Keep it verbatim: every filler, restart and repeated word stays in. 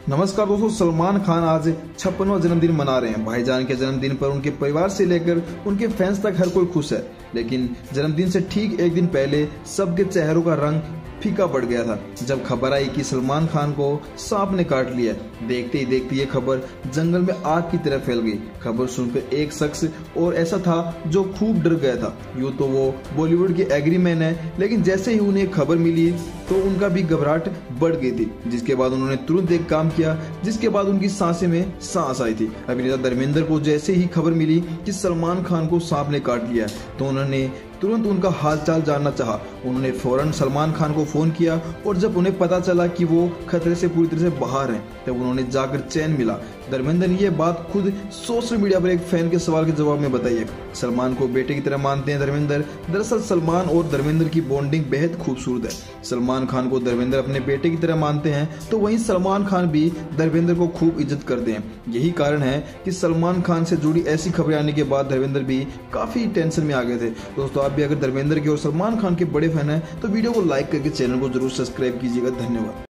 नमस्कार दोस्तों, सलमान खान आज छप्पनवां जन्मदिन मना रहे हैं। भाईजान के जन्मदिन पर उनके परिवार से लेकर उनके फैंस तक हर कोई खुश है, लेकिन जन्मदिन से ठीक एक दिन पहले सबके चेहरों का रंग फीका पड़ गया था जब खबर आई कि सलमान खान को सांप ने काट लिया। देखते ही देखते ये खबर जंगल में आग की तरह फैल गई। खबर सुनकर एक शख्स और ऐसा था जो खूब डर गया था। यूँ तो वो बॉलीवुड के एग्रीमैन है, लेकिन जैसे ही उन्हें खबर मिली तो उनका भी घबराहट बढ़ गई थी, जिसके बाद उन्होंने तुरंत एक काम किया, जिसके बाद उनकी सांसें में सांस आई थी। अभिनेता धर्मेंद्र को जैसे ही खबर मिली कि सलमान खान को सांप ने काट लिया तो उन्होंने तुरंत उनका हालचाल जानना चाहा। उन्होंने फौरन सलमान खान को फोन किया और जब उन्हें पता चला कि वो खतरे से पूरी तरह से बाहर हैं, तब उन्होंने जाकर चैन मिला। धर्मेंद्र ने यह बात खुद सोशल मीडिया पर एक फैन के सवाल के जवाब में बताई है। सलमान को बेटे की तरह मानते हैं धर्मेंद्र। दरअसल सलमान और धर्मेंद्र की बॉन्डिंग बेहद खूबसूरत है। सलमान खान को धर्मेंद्र अपने बेटे की तरह मानते हैं, तो वहीं सलमान खान भी धर्मेंद्र को खूब इज्जत करते हैं। यही कारण है कि सलमान खान से जुड़ी ऐसी खबरें आने के बाद धर्मेंद्र भी काफी टेंशन में आ गए थे। दोस्तों, आप भी अगर धर्मेंद्र के और सलमान खान के बड़े फैन हैं तो वीडियो को लाइक करके चैनल को जरूर सब्सक्राइब कीजिएगा। धन्यवाद।